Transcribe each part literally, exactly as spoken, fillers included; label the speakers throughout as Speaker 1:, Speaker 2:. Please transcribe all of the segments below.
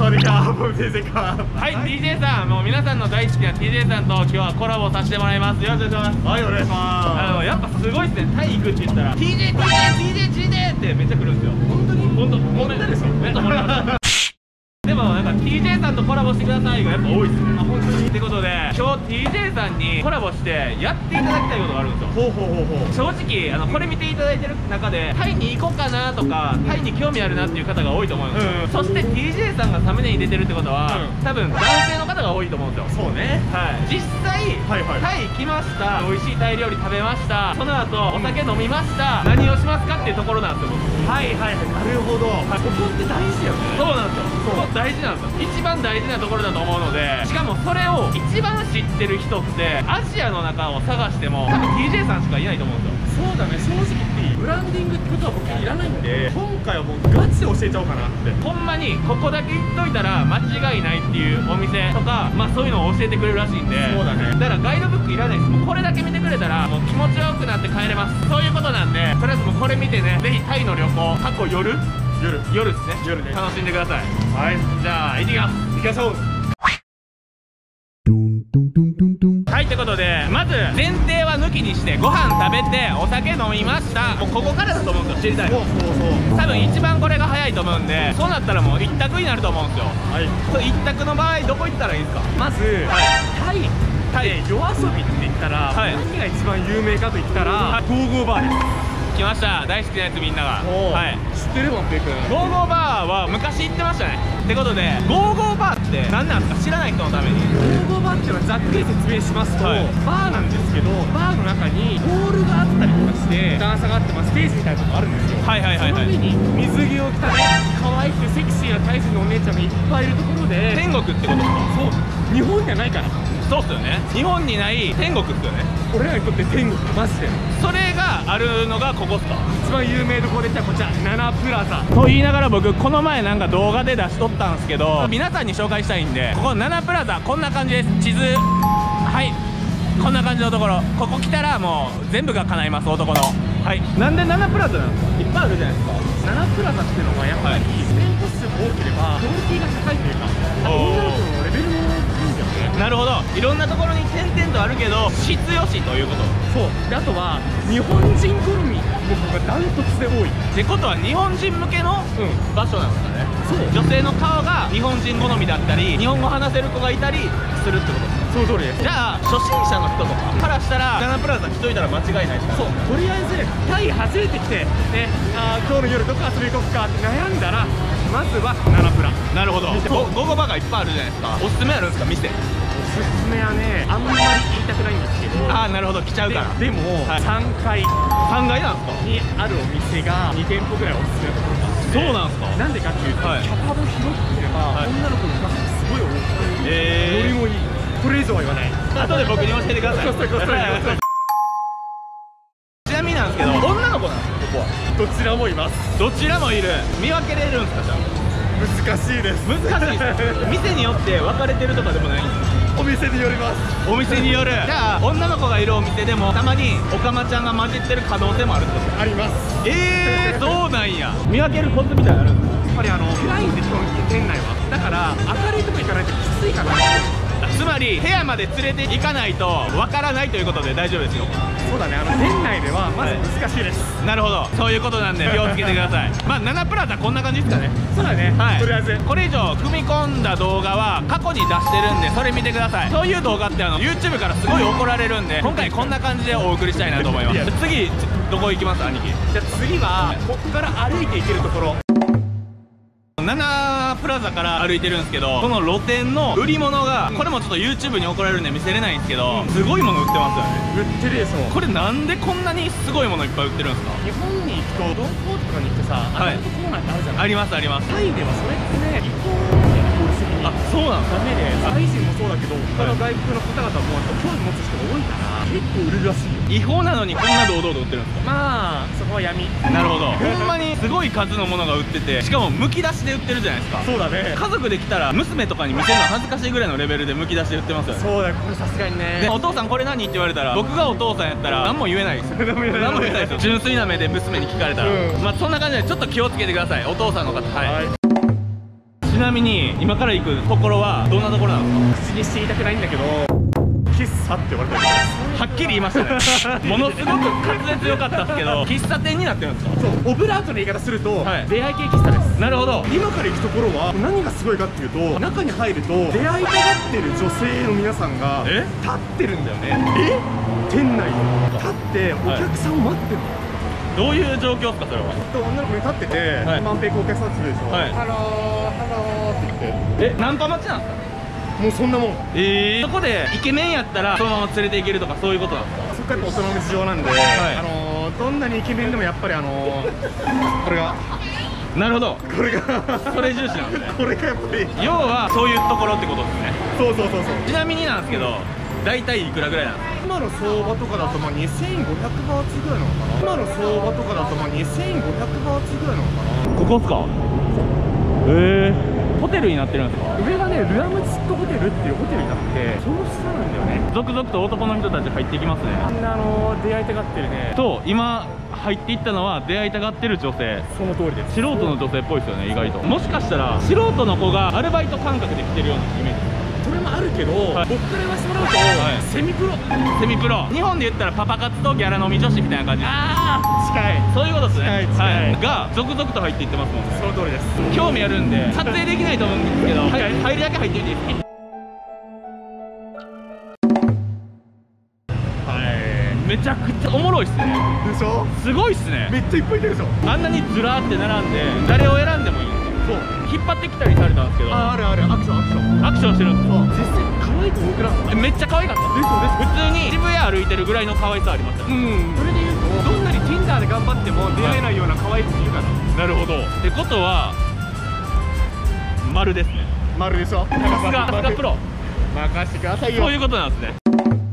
Speaker 1: วัสดีครับผม ティージェー ครับ
Speaker 2: はい、ティージェー さん、もう皆さんの大好きな ティージェー さんと今日はコラボさせてもらいます。よろしくお願いします。
Speaker 1: はい、お願いします
Speaker 2: あのやっぱすごいですね。タイ行くって言ったら ティージェー、ティージェー、ティージェー、ティージェー ってめっちゃ来るんですよ。本当に本当本当でしょ。めっちゃ盛り上がる。でもなんか ティージェー さんとコラボしてくださいがやっぱ多いですね。あ、本当にってことで今日 ティージェー さんにコラボしてやっていただきたいことがあるんですよ。
Speaker 1: ほうほうほうほう。
Speaker 2: 正直あのこれ見ていただいてる中でタイに行こうかなとかタイに興味あるなっていう方が多いと思うんですよ、うん、そして ティージェー さんがサムネに出てるってことは、うん、多分男性の方が多いと思うんですよ。そうね、はい、実際、はいはい、タイ来ました、美味しいタイ料理食べました、その後お酒飲みました、何をしますかっていうところなんですよ。
Speaker 1: はいはいはい、なるほど、はい、ここって大事よね。
Speaker 2: そうなんですよ。ここ大事なんですよ。一番大事なところだと思うので、しかもそれを一番知ってる人ってアジアの中を探しても多分 ティージェー さんしかいないと思うんですよ。
Speaker 1: そうだね、正直言っていい、ブランディングってことは僕いらないんで、今回はもうガチで教えちゃおうかなって。
Speaker 2: ほんまにここだけ言っといたら間違いないっていうお店とか、まあそういうのを教えてくれるらしいんで。
Speaker 1: そうだね、
Speaker 2: だからガイドブックいらないです。もうこれだけ見てくれたらもう気持ちよくなって帰れます。そういうことなんで、とりあえずもうこれ見てね、ぜひタイの旅行、過去夜夜夜ですね、夜ね、楽しんでください。はい、じゃあ行ってきます。
Speaker 1: 行きましょう。
Speaker 2: はい、ということでまず前提は抜きにしてご飯食べてお酒飲みました。もうここからだと思うんですよ、知りたい。そうそうそう、多分一番これが早いと思うんで、そうなったらもう一択になると思うんですよ。はい、一択の場合どこ行ったらいいですか？
Speaker 1: まず、はい、タイで夜遊びって言ったら、はい、何が一番有名かと言ったら、はい、ゴーゴーバーです。
Speaker 2: 来ました、大好きなやつみんなが。はい、
Speaker 1: 知ってるもん、ペイ君。
Speaker 2: ゴーゴーバーは昔行ってましたね。ってことでゴーゴーバーって何なんですか、知らない人のために。
Speaker 1: ゴーゴーバーっていうのはざっくり説明しますと、はい、バーなんですけど、バーの中にホールがあったりとかして段差があって、まあ、ステージみたいなとこあるんですよ。はいはいはいはい。その上に水着を着たね、可愛くセクシーなタイ人のお姉ちゃんがいっぱいいるところで、
Speaker 2: 天国ってことですか？
Speaker 1: そう、日本にはないから。
Speaker 2: そうっすよね、日本にない天国っすよね。
Speaker 1: 俺らにとって天国、マジで。
Speaker 2: それがあるのがここっすか？
Speaker 1: 一番有名どころで言ったらこちら、ナナプラザ
Speaker 2: と言いながら、僕この前なんか動画で出しとったんですけど、皆さんに紹介したいんで、ここナナプラザこんな感じです。地図、はい、こんな感じのところ、ここ来たらもう全部が叶います、男の。はい、なんでナナプラザなんですか？いっぱいあるじゃないですか。
Speaker 1: ナナプラザっていうのはやっぱり店舗数が多ければクオリティが高いというか、女の子のレベルもいいんだよね。
Speaker 2: なるほど、いろんなところに点々とあるけど質よしということ。
Speaker 1: そうで、あとは日本人好みの子がダントツで多い
Speaker 2: ってことは、日本人向けの場所なんですかね。そう、女性の顔が日本人好みだったり、日本語話せる子がいたりするってことですか？
Speaker 1: その通りです。
Speaker 2: じゃあ初心者の人とかからしたらナナプラザ来といたら間違いないですか？
Speaker 1: そう、とりあえずタイ初めて来てね、あー今日の夜どこ遊び行こうかって悩んだら、まずはナナプラ。
Speaker 2: なるほど。ゴゴゴバがいっぱいあるじゃないですか。おすすめあるんですか、店？
Speaker 1: おすすめはね、あんまり言いたくないんですけど。
Speaker 2: ああ、なるほど、来ちゃうから。
Speaker 1: でも、はい、さんがい
Speaker 2: さんがいなんですか
Speaker 1: にあるお店がに店舗ぐらいおすすめのところがあって。
Speaker 2: そうなんですか？
Speaker 1: なんでかっていうと、はい、キャパも広くてば、はい、女の子の数もすごい多い。えー、ノリもいい。これ以上は言わない。
Speaker 2: 後で僕に教えてください。ちなみになんですけど、女の子なんですか、ここは？
Speaker 1: どちらもいます。
Speaker 2: どちらもいる。見分けれるんですか？じゃ
Speaker 1: 難
Speaker 2: あ
Speaker 1: しいです。
Speaker 2: 難しいです店によって分かれてるとかでもないんですか？
Speaker 1: お店によります。
Speaker 2: お店による。じゃあ女の子がいるお店でもたまにオカマちゃんが混じってる可能性もあるってことですか？
Speaker 1: あります。
Speaker 2: えー、そうなんや。見分けるコツみたいなのあるんですか？
Speaker 1: やっぱりあの暗いんで、基本的に店内は。だから明るいとこ行かないときついかな。
Speaker 2: つまり部屋まで連れて行かないとわからないということで大丈夫ですよ。
Speaker 1: そうだね、あの店内ではまず難しいです、はい、
Speaker 2: なるほど、そういうことなんで気をつけてくださいまあナナプラザこんな感じですかね。
Speaker 1: そうだね、はい、とりあえず
Speaker 2: これ以上組み込んだ動画は過去に出してるんで、それ見てください。そういう動画ってあの YouTube からすごい怒られるんで、今回こんな感じでお送りしたいなと思います。次どこ行きます、兄貴？
Speaker 1: じゃあ次はここから歩いて行けるところ。
Speaker 2: ナナプラザから歩いてるんですけど、この露店の売り物が、これもちょっと YouTube に怒られるんで見せれないんですけど、すごいもの売ってますよね。
Speaker 1: 売ってるでしょ。
Speaker 2: これなんでこんなにすごいものいっぱい売ってるんですか？
Speaker 1: 日本に行くとドンコーとかに行ってさ、アダルトコーナーってあるじゃない。
Speaker 2: ありますあります。
Speaker 1: タイではそれってね、違法あ、そうなんダメで、タイ人もそうだけど他の外国の方々も興味持つ人が多いから結構売るらしいよ。
Speaker 2: 違法なのにこんな堂々と売ってるんですか？
Speaker 1: まあそこは闇。
Speaker 2: なるほどほんまにすごい数のものが売ってて、しかもむき出しで売ってるじゃないですか。
Speaker 1: そうだね。
Speaker 2: 家族で来たら娘とかに見せるの恥ずかしいぐらいのレベルでむき出しで売ってますよね。
Speaker 1: そうだよ、これさすがにね。
Speaker 2: でお父さんこれ何って言われたら、僕がお父さんやったら何も言えないです何も言えないですよ。純粋な目で娘に聞かれたら、うん、まあそんな感じでちょっと気をつけてください、お父さんの方。はい、ちななみに今から行くところはどんなところなんですか？
Speaker 1: 口にして言いたくないんだけど、喫茶って言われてる。
Speaker 2: はっきり言いましたねものすごく滑舌良かったですけど、喫茶店になってるんですか？
Speaker 1: そう、オブラートの言い方すると、
Speaker 2: はい、
Speaker 1: 出会い系喫茶です。
Speaker 2: なるほど。
Speaker 1: 今から行くところは何がすごいかっていうと、中に入ると出会いたがってる女性の皆さんが立ってるんだよね。え？店内に立ってお客さんを待ってるの。はい、
Speaker 2: どういう状況ですかそれは？
Speaker 1: 女の子に立ってて、はい、万平お客さんするでしょ。はい、ハローハローって言って。え、ナンパ待ちなんですか？もうそんなもん。ええー、そこでイケメンやったらそのまま連れて行けるとかそういうことなんですか？そっから大人の事情なんで、はい、あのー、どんなにイケメンでもやっぱりあのー、これがなるほど、これがそれ重視なんですねこれがやっぱり要はそういうところってことですね。そうそうそうそう。ちなみになんですけど、大体いくらぐらいなんですか？今の相場とかだとまあにせんごひゃくバーツぐらいなのかな。今の相場とかだとまあにせんごひゃくバーツぐらいなのかな。ここっすか？ええー、ホテルになってるんですか？上がね、ルアムツットホテルっていうホテルになって、その下なんだよね。続々と男の人たち入っていきますね。みんなあのー、出会いたがってるね。と今入っていったのは出会いたがってる女性。その通りです。素人の女性っぽいですよね、意外と。もしかしたら素人の子がアルバイト感覚で来てるようなイメージです。それもあるけど、はい、僕から言わせてもらうと、はい、セミプロセミプロ日本で言ったらパパ活とギャラ飲み女子みたいな感じ。ああ、近い。そういうことですね。近い、はい、が続々と入っていってますもんね。その通りです。興味あるんで撮影できないと思うんですけど、はい、入りだけ入ってみていいですか？はい、めちゃくちゃおもろいっすね。でしょ？すごいっすね。めっちゃいっぱいいてるでしょ。あんなにずらーって並んで誰を選んでもいいんですよ。そう、引っ張ってきたりされたんですけど、あ、あるある、アクションアクションアクションしてるんですよ。実際可愛い子多くなかった？めっちゃ可愛かったですよね。普通に渋谷歩いてるぐらいの可愛さありましたね。うん、それで言うとどんなに Tinder で頑張っても出会えないような可愛い子いるから。なるほど。ってことは丸ですね。丸でしょ。さすがさすがプロ。任してくださいよ。そういうことなんですね。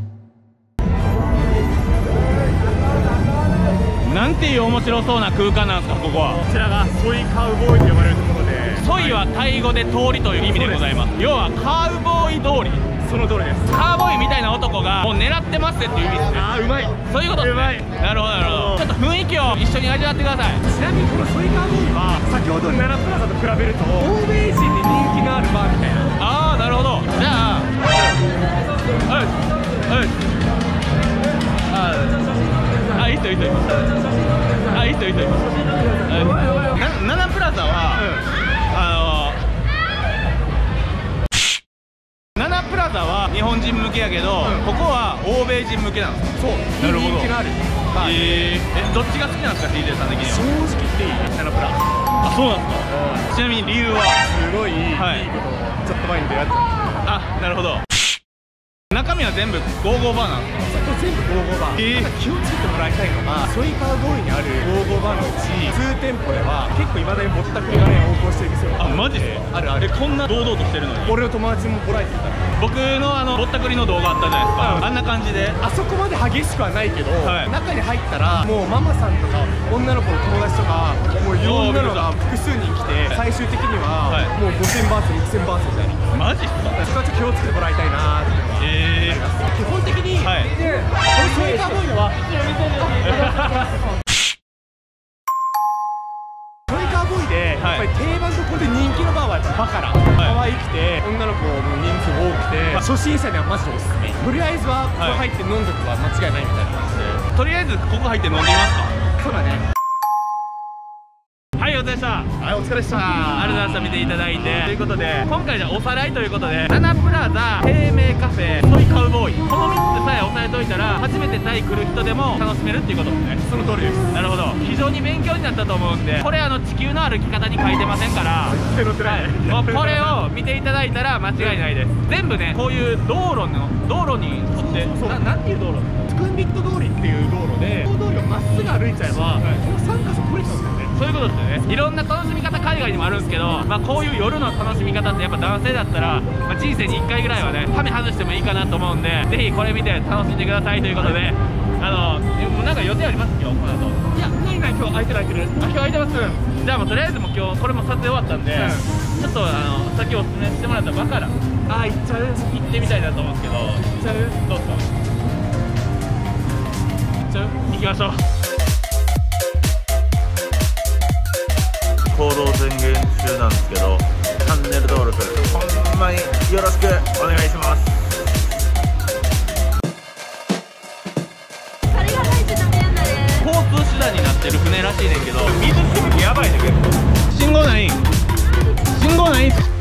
Speaker 1: なんていう面白そうな空間なんですか、ここは。こちらがソイカウボーイと呼ばれるところで、ソイはタイ語で通りという意味でございます。要はカウボーイ通り。その通りです。カウボーイみたいな男がもう狙ってますってっていう意味ですね。ああ、うまい。そういうことですね。なるほどなるほど。ちょっと雰囲気を一緒に味わってください。ちなみにこのソイカウボーイは先ほどのナナプラザと比べると欧米人に人気のあるバーみたいな。ああ、なるほど。じゃあはいはいああ、いい人いい人いい人あ、いい人いい人いい人。ナナプラザは、あのナナプラザは日本人向けやけど、ここは欧米人向けなんですか？そう、なるほど。人気のある。ええ、どっちが好きなんですか、ティージェー さん的には。正直言っていい？ナナプラ。あ、そうなんですか。ちなみに理由は？すごいいいことをちょっと前に出会っちゃった。あ、なるほど。中身は全部ゴーゴーバーなんですか？全部ゴーゴーバー。えー、ただ気をつけてもらいたいのが、ソイカウボーイにあるゴーゴーバーのうち数店舗では結構いまだにぼったくりがね横行してるんですよ。あ、マジですか？あるある。こんな堂々としてるのに。俺の友達もボラエティーだから。僕のあのぼったくりの動画あったじゃないですか。あんな感じで、あそこまで激しくはないけど、はい、中に入ったらもうママさんとか女の子の友達とかもういろんなのが複数人来て、最終的にはもうごせんバーツろくせんバーツみたいな。マジっすか？そこはちょっと気をつけてもらいたいなーって。えー、基本的に、はい、このソイカウボーイはソイカウボーイでやっぱり定番ところで人気のバーはやっぱバカラ、はい、可愛くて女の子も人数多くて、まあ、初心者にはマジでおすすめ。とりあえずはここ入って飲んどくは間違いないみたいな感じで、とりあえずここ入って飲んでみますか？そうだね。はい、お疲れでした。はい、お疲れでした。ありがとうございました。見ていただいて。ということで、今回じゃあおさらいということで、ナナプラザ、低迷カフェ、ソイカウボーイ、このみっつさえ押さえといたら初めてタイ来る人でも楽しめるっていうことですね。その通りです。なるほど。非常に勉強になったと思うんで、これあの地球の歩き方に書いてませんから、はい、もうこれを見ていただいたら間違いないです。全部ね、こういう道路の道路に沿って、ななんていう道路？スクンビット通りっていう道路で、この通りをまっすぐ歩いちゃえば、このさんか所取れちゃうんですよね。そういうことですよね。いろんな楽しみ方海外にもあるんですけど、まあ、こういう夜の楽しみ方ってやっぱ男性だったら、まあ、人生にいっかいぐらいはねハメ外してもいいかなと思うんで、ぜひこれ見て楽しんでくださいということで、あのもうなんか予定あります今日この後？いや、ないない、今日空いてる空いてる。あ、今日空いてます。じゃあもうとりあえずもう今日これも撮影終わったんで、うん、ちょっとあの先おすすめしてもらったバカラ、あー行っちゃう、行ってみたいなと思うんですけど、行っちゃう？どうですか？行っちゃう？行きましょう。行動宣言中なんですけど、チャンネル登
Speaker 2: しくお願いします。
Speaker 3: それがないとダメなんだね。
Speaker 2: 交通手段になってる船らしいねんけど、水しぶきやばいね結構。信号ない信号ない